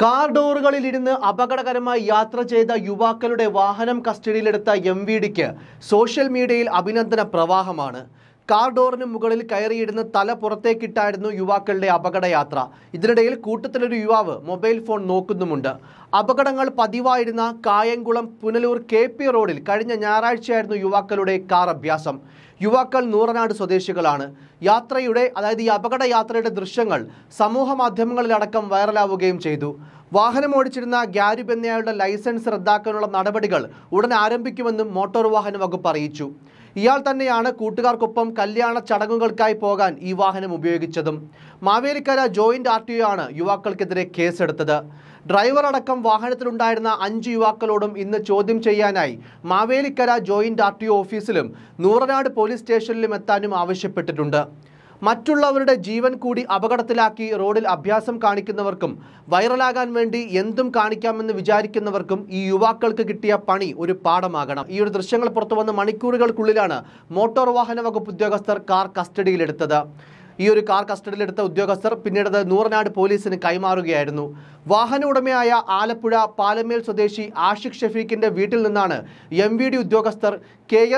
Car ഡോറുകളിലിരുന്ന് അപകടകരമായി യാത്ര ചെയ്ത യുവാക്കളുടെ വാഹനം കസ്റ്റഡിയിലെടുത്ത MVDക്ക് സോഷ്യൽ മീഡിയയിൽ അഭിനന്ദന പ്രവാഹമാണ്. കാർ ഡോറിന് മുകളിൽ കയറിയിരുന്ന് തല പുറത്തേക്കിട്ടായിരുന്നു യുവാക്കളുടെ അപകടയാത്ര. ഇതിനിടയിൽ കൂട്ടത്തിലൊരു യുവാവ് മൊബൈൽ ഫോൺ നോക്കുന്നുമുണ്ട്. അപകടങ്ങൾ പതിവായിരുന്ന കായംകുളം പുനലൂർ KP റോഡിൽ കഴിഞ്ഞ ഞായറാഴ്ചയായിരുന്നു യുവാക്കളുടെ കാർ അഭ്യാസം. യുവാക്കൾ നൂറനാട് സ്വദേശികളാണ്. ഈ അപകടയാത്രയുടെ ദൃശ്യങ്ങൾ സമൂഹ മാധ്യമങ്ങളിലടക്കം വൈറലാവുകയും ചെയ്തു. വാഹനം ഓടിച്ചിരുന്ന ഗ്യാരിബ് എന്നയാളുടെ ലൈസൻസ് റദ്ദാക്കാനുള്ള നടപടികൾ ഉടൻ ആരംഭിക്കുമെന്നും മോട്ടോർ വാഹന വകുപ്പ് അറിയിച്ചു. ഇയാൾ തന്നെയാണ് കൂട്ടുകാർക്കൊപ്പം കല്യാണ ചടങ്ങുകൾക്കായി പോകാൻ ഈ വാഹനം ഉപയോഗിച്ചതും. മാവേലിക്കര ജോയിന്റ് RTO ആണ് യുവാക്കൾക്കെതിരെ കേസെടുത്തത്. ഡ്രൈവർ അടക്കം വാഹനത്തിലുണ്ടായിരുന്ന 5 യുവാക്കളോടും ഇന്ന് ചോദ്യം ചെയ്യാനായി മാവേലിക്കര ജോയിന്റ് RTO ഓഫീസിലും നൂറനാട് പോലീസ് സ്റ്റേഷനിലും എത്താനും ആവശ്യപ്പെട്ടിട്ടുണ്ട്. മറ്റുള്ളവരുടെ ജീവൻ കൂടി അപകടത്തിലാക്കി റോഡിൽ അഭ്യാസം കാണിക്കുന്നവർക്കും വൈറലാകാൻ വേണ്ടി എന്തും കാണിക്കാമെന്ന് വിചാരിക്കുന്നവർക്കും ഈ യുവാക്കൾക്ക് കിട്ടിയ പണി ഒരു പാഠമാകണം. ഈ ഒരു ദൃശ്യങ്ങൾ പുറത്തുവന്ന മണിക്കൂറുകൾക്കുള്ളിലാണ് മോട്ടോർ വാഹന വകുപ്പ് ഉദ്യോഗസ്ഥർ കാർ കസ്റ്റഡിയിലെടുത്തത്. ഈ ഒരു കാർ കസ്റ്റഡിയിലെടുത്ത ഉദ്യോഗസ്ഥർ പിന്നീട് നൂറനാട് പോലീസിന് കൈമാറുകയായിരുന്നു. വാഹന ഉടമയായ ആലപ്പുഴ പാലമേൽ സ്വദേശി ആഷിഖ് ഷഫീഖിന്റെ വീട്ടിൽ നിന്നാണ് MVD ഉദ്യോഗസ്ഥർ KL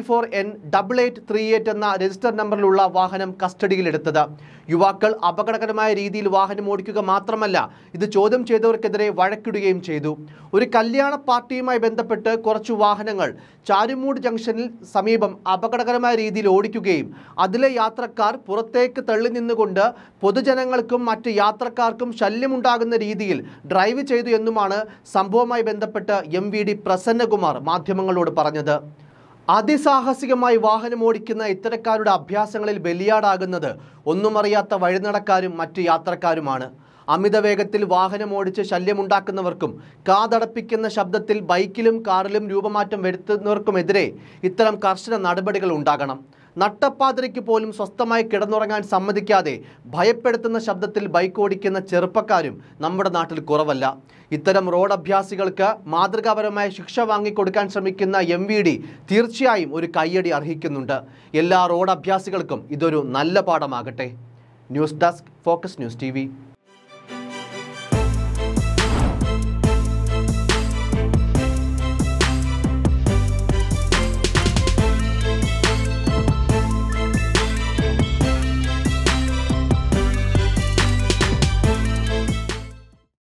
24N8838 എന്ന രജിസ്റ്റർ നമ്പറിലുള്ള വാഹനം കസ്റ്റഡിയിലെടുത്തത്. യുവാക്കൾ അപകടകരമായ രീതിയിൽ വാഹനം ഓടിക്കുക മാത്രമല്ല, ഇത് ചോദ്യം ചെയ്തവർക്കെതിരെ വഴക്കിടുകയും ചെയ്തു. ഒരു കല്യാണ പാർട്ടിയുമായി ബന്ധപ്പെട്ട് കുറച്ചു വാഹനങ്ങൾ ചാരുമൂട് ജംഗ്ഷനിൽ സമീപം അപകടകരമായ രീതിയിൽ ഓടിക്കുകയും അതിലെ യാത്രക്കാർ പുറത്തേക്ക് തള്ളി നിന്നുകൊണ്ട് പൊതുജനങ്ങൾക്കും മറ്റ് യാത്രക്കാർക്കും ശല്യമുണ്ടാകുന്ന രീതിയിൽ ഡ്രൈവ് ചെയ്തു എന്നുമാണ് സംഭവവുമായി ബന്ധപ്പെട്ട് MVD പ്രസന്നകുമാർ മാധ്യമങ്ങളോട് പറഞ്ഞത്. അതിസാഹസികമായി വാഹനം ഓടിക്കുന്ന ഇത്തരക്കാരുടെ അഭ്യാസങ്ങളിൽ ബലിയാടാകുന്നത് ഒന്നുമറിയാത്ത വഴിനടക്കാരും മറ്റ് യാത്രക്കാരുമാണ്. അമിത വേഗത്തിൽ വാഹനം ഓടിച്ച് ശല്യമുണ്ടാക്കുന്നവർക്കും കാതടപ്പിക്കുന്ന ശബ്ദത്തിൽ ബൈക്കിലും കാറിലും രൂപമാറ്റം വരുത്തുന്നവർക്കുമെതിരെ ഇത്തരം കർശന നടപടികൾ ഉണ്ടാകണം. നട്ടപ്പാതിരയ്ക്ക് പോലും സ്വസ്ഥമായി കിടന്നുറങ്ങാൻ സമ്മതിക്കാതെ ഭയപ്പെടുത്തുന്ന ശബ്ദത്തിൽ ബൈക്ക് ഓടിക്കുന്ന ചെറുപ്പക്കാരും നമ്മുടെ നാട്ടിൽ കുറവല്ല. ഇത്തരം റോഡ് അഭ്യാസികൾക്ക് മാതൃകാപരമായ ശിക്ഷ വാങ്ങിക്കൊടുക്കാൻ ശ്രമിക്കുന്ന MVD തീർച്ചയായും ഒരു കയ്യടി അർഹിക്കുന്നുണ്ട്. എല്ലാ റോഡ് അഭ്യാസികൾക്കും ഇതൊരു നല്ല പാഠമാകട്ടെ. News desk, focus news TV.